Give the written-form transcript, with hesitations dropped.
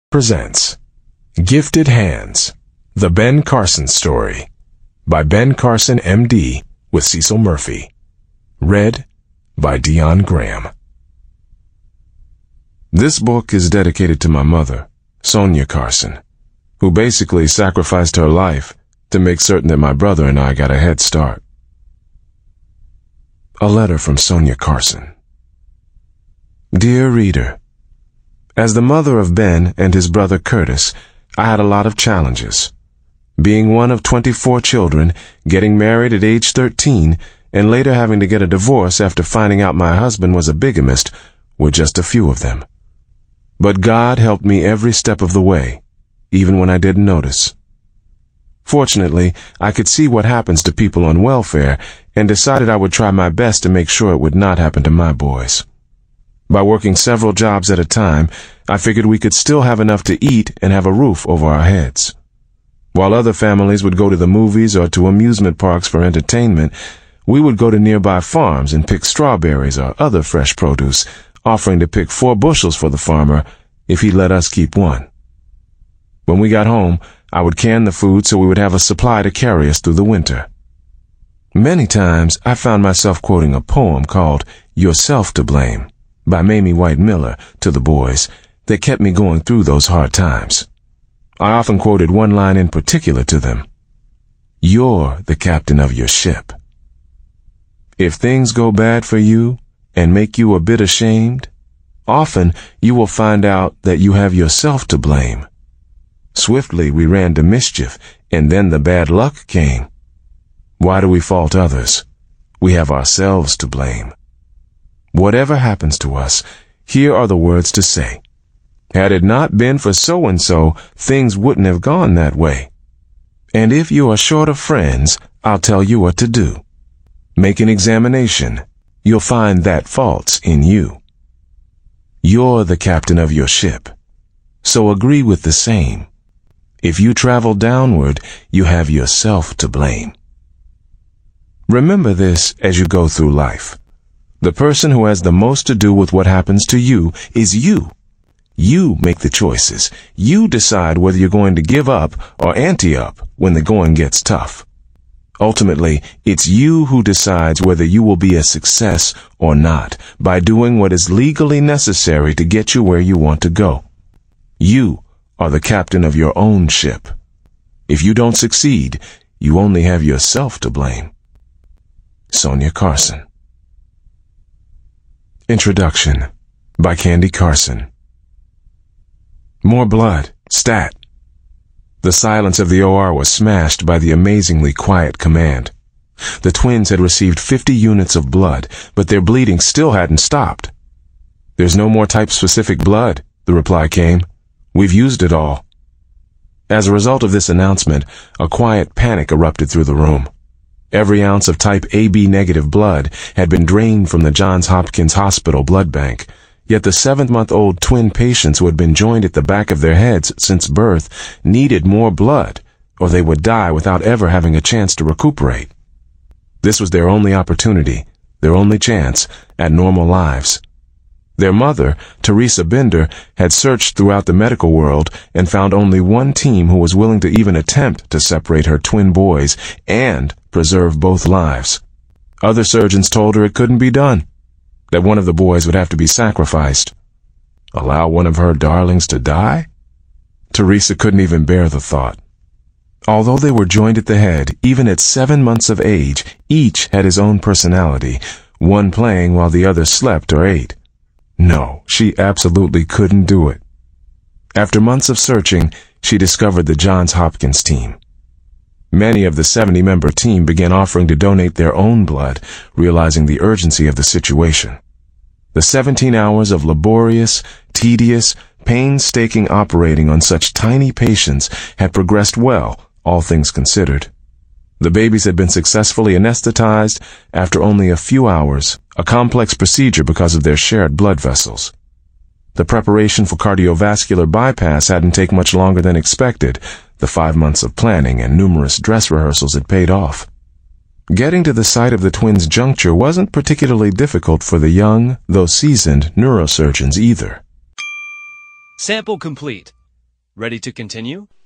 presents Gifted Hands, The Ben Carson Story by Ben Carson, MD, with Cecil Murphy. Read by Dion Graham. This book is dedicated to my mother, Sonia Carson, who basically sacrificed her life to make certain that my brother and I got a head start. A letter from Sonia Carson. Dear reader, as the mother of Ben and his brother Curtis, I had a lot of challenges. Being one of 24 children, getting married at age 13, and later having to get a divorce after finding out my husband was a bigamist were just a few of them. But God helped me every step of the way, even when I didn't notice. Fortunately, I could see what happens to people on welfare and decided I would try my best to make sure it would not happen to my boys. By working several jobs at a time, I figured we could still have enough to eat and have a roof over our heads. While other families would go to the movies or to amusement parks for entertainment, we would go to nearby farms and pick strawberries or other fresh produce, offering to pick 4 bushels for the farmer if he let us keep 1. When we got home, I would can the food so we would have a supply to carry us through the winter. Many times, I found myself quoting a poem called Yourself to Blame by Mamie White Miller to the boys that kept me going through those hard times. I often quoted one line in particular to them. You're the captain of your ship. If things go bad for you and make you a bit ashamed, often you will find out that you have yourself to blame. Swiftly we ran to mischief, and then the bad luck came. Why do we fault others? We have ourselves to blame. Whatever happens to us, here are the words to say. Had it not been for so-and-so, things wouldn't have gone that way. And if you are short of friends, I'll tell you what to do. Make an examination. You'll find that fault's in you. You're the captain of your ship, so agree with the same. If you travel downward, you have yourself to blame. Remember this as you go through life. The person who has the most to do with what happens to you is you. You make the choices. You decide whether you're going to give up or ante up when the going gets tough. Ultimately, it's you who decides whether you will be a success or not by doing what is legally necessary to get you where you want to go. You are the captain of your own ship. If you don't succeed, you only have yourself to blame. Sonia Carson. Introduction by Candy Carson. More blood. Stat. The silence of the OR was smashed by the amazingly quiet command. The twins had received 50 units of blood, but their bleeding still hadn't stopped. There's no more type-specific blood, the reply came. We've used it all. As a result of this announcement, a quiet panic erupted through the room. Every ounce of type AB negative blood had been drained from the Johns Hopkins Hospital blood bank, yet the 7-month-old twin patients who had been joined at the back of their heads since birth needed more blood, or they would die without ever having a chance to recuperate. This was their only opportunity, their only chance at normal lives. Their mother, Teresa Bender, had searched throughout the medical world and found only one team who was willing to even attempt to separate her twin boys and preserve both lives. Other surgeons told her it couldn't be done, that one of the boys would have to be sacrificed. Allow one of her darlings to die? Teresa couldn't even bear the thought. Although they were joined at the head, even at 7 months of age, each had his own personality, one playing while the other slept or ate. No, she absolutely couldn't do it. After months of searching, she discovered the Johns Hopkins team. Many of the 70-member team began offering to donate their own blood, realizing the urgency of the situation. The 17 hours of laborious, tedious, painstaking operating on such tiny patients had progressed well, all things considered. The babies had been successfully anesthetized after only a few hours, a complex procedure because of their shared blood vessels. The preparation for cardiovascular bypass hadn't taken much longer than expected. The 5 months of planning and numerous dress rehearsals had paid off. Getting to the site of the twins' juncture wasn't particularly difficult for the young, though seasoned, neurosurgeons either. Sample complete. Ready to continue?